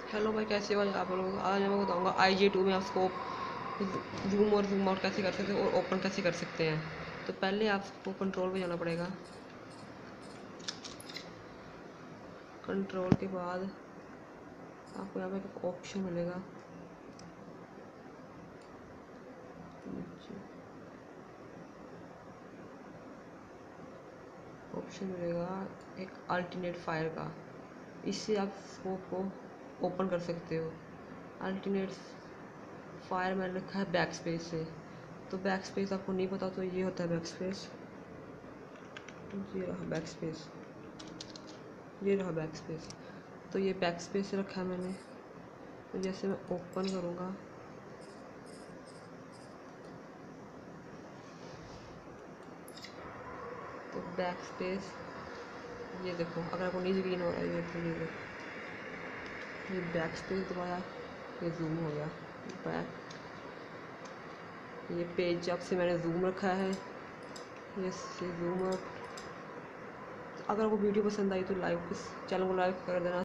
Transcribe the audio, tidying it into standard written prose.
Hello भाई, कैसे हो आप लोग। आज मैं बताऊंगा IG2 में आप स्कोप जूम और जूम आउट कैसे कर सकते हैं और ओपन कैसे कर सकते हैं। तो पहले आपको कंट्रोल पे जाना पड़ेगा। कंट्रोल के बाद आपको यहाँ पे एक ऑप्शन मिलेगा, एक अल्टरनेट फायर का। इससे आप स्कोप को ओपन कर सकते हो। अल्टरनेट फायर मैंने रखा है बैक स्पेस से। तो बैक स्पेस आपको नहीं पता तो ये होता है बैक स्पेस। ये रहा बैक स्पेस, ये रहा बैक स्पेस। तो ये बैक स्पेस से रखा है मैंने। तो जैसे मैं ओपन करूँगा तो बैक स्पेस, ये देखो, अगर आपको नहीं यकीन हो रहा है ये बैक स्पेस दबाया, ये जूम हो गया बैक। ये पेज अब से मैंने जूम रखा है, ये जूम आउट। अगर आपको वीडियो पसंद आई तो चैनल को लाइक कर देना।